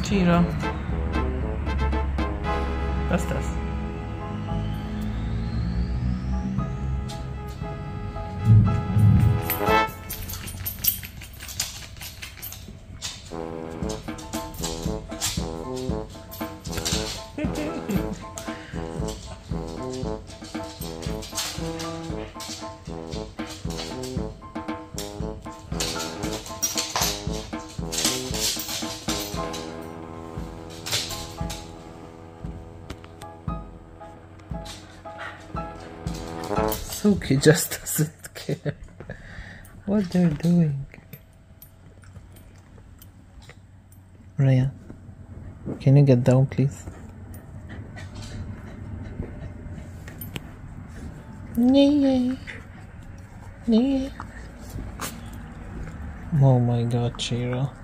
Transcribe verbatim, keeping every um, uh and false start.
Chiro. Was ist das? Suki just doesn't care what they're doing. Ryan, can you get down, please? Nee. Nee. Oh my god, Chiro.